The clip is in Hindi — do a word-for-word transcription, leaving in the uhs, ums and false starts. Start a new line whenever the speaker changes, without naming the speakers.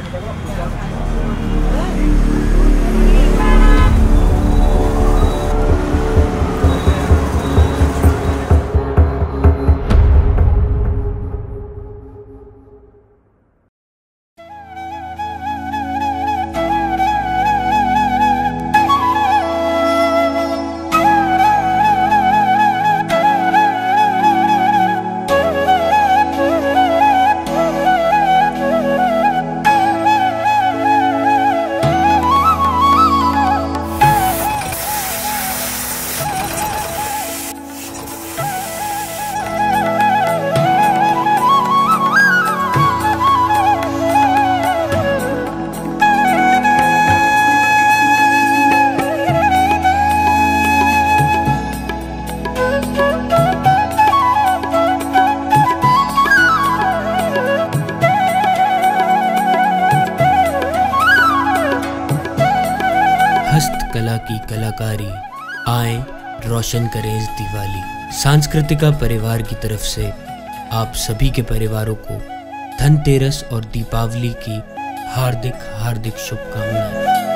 हस्तकला की कलाकारी आए रोशन करें इस दिवाली। सांस्कृतिका परिवार की तरफ से आप सभी के परिवारों को धनतेरस और दीपावली की हार्दिक हार्दिक शुभकामनाएं।